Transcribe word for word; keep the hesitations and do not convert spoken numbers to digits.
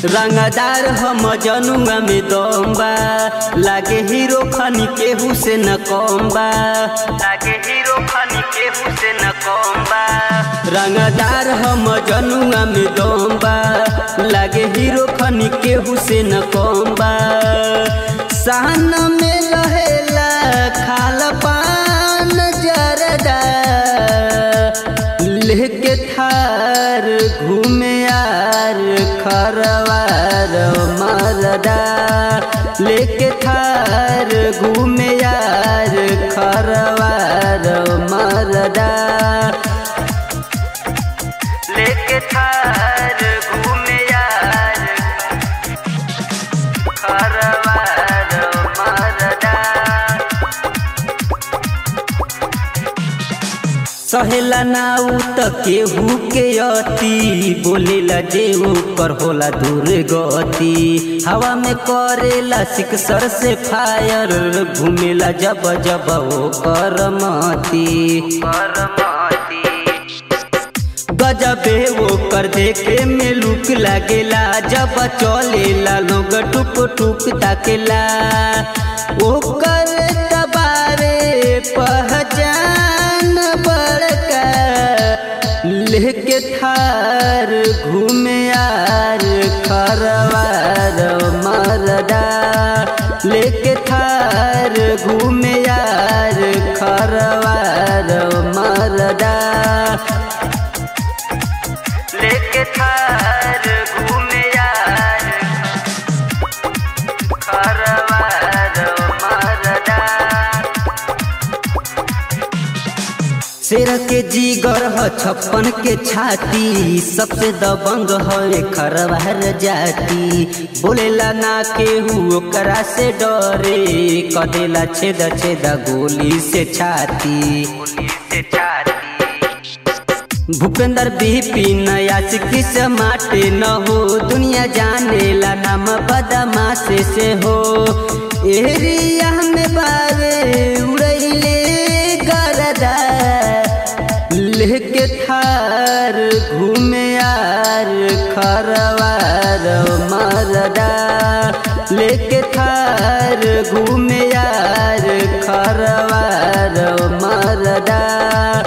रंगदार हम जनुआ में दम्बा लागे हीरो खानी केहू से न कम्बा लागे हीरो खानी केहू से न कम्बा रंगदार हम जनुआ में दम्बा लागे हीरो खानी केहू से न कम्बा सहन में रहेला खाल पान जरदा लेके थार घूमे यार खरवार मरदा लेके थार घूमे यार खरवार मरदा लेके थार घूमे यार खरवार मरदा सहेला नाउ त केहू के अति बोलेला जे ऊपर होला दूर गति हवा में करेला सिक्सर से फायर घूमेला जब जब वो करमती गजबे वो कर देखे में लुक लागेला जब चलेला लोग टुक टुक ताकेला वो कर तबारे पहचान बड़का लेके थार घूमे यार खरवार मरदा लेके थार घूमे यार खरवार मरदा लेके थार घूमे यार खरवार मरदा शेर के जीगर ह छप्पन के छाती सबसे दबंग है खरवार जाती बोलेला ना केहू ओकरा से डरे कदेला छेद छेद गोली से छाती भूपेंद्र बिपिन आशिकी से माटे न हो दुनिया जानेला नाम बदमाश से हो एरिया में बावे उड़ैले गरदा लेके थार घूमे यार खरवार मरदा लेके थार घूमे यार खरवार मरदा।